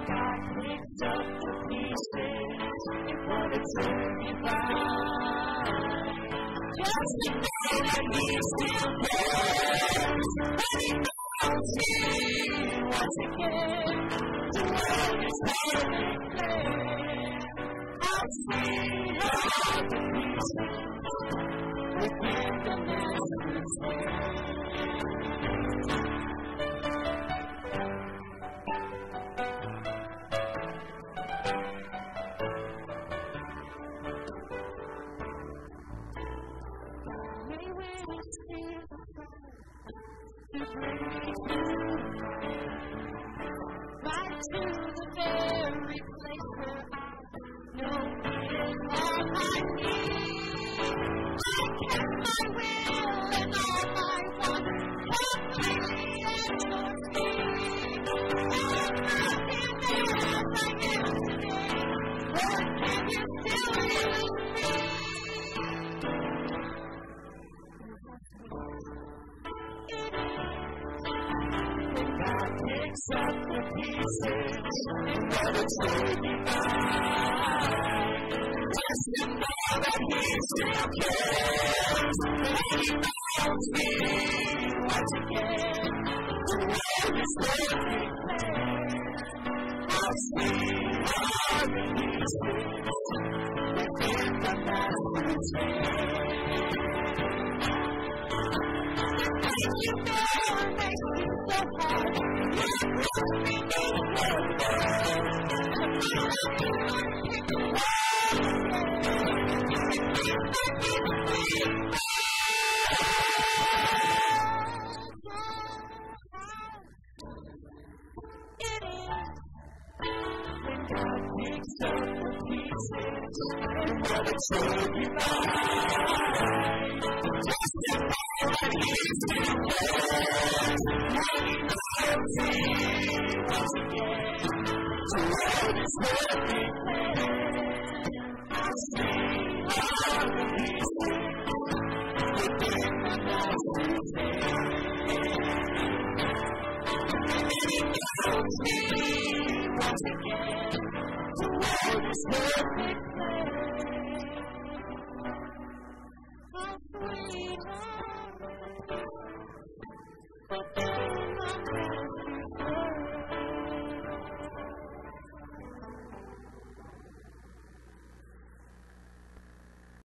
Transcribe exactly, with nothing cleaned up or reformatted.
got picked up to pieces for the divine. Just to know that He still cares, that He knows me once again. The world is perfect clear. I'll see all the pieces within the Master's hand. Right to the very place where I know it is all I need. I kept my will and all my wants completely at your feet. I'm broken as I am today. Lord, can you still use me? God picks up the pieces for the true divine. Just to know that He still cares, that He knows me once again. The world is perfect clear. I'll see all the pieces within the Master's hand. Thank you for making me so hard. You brought me to your world. It is when God picks up the pieces for the true divine. Just to know that He still cares, that He knows me once again. The world is perfect clear. I'll see all the pieces within the Master's hand. He knows me once again. The world is perfect clear.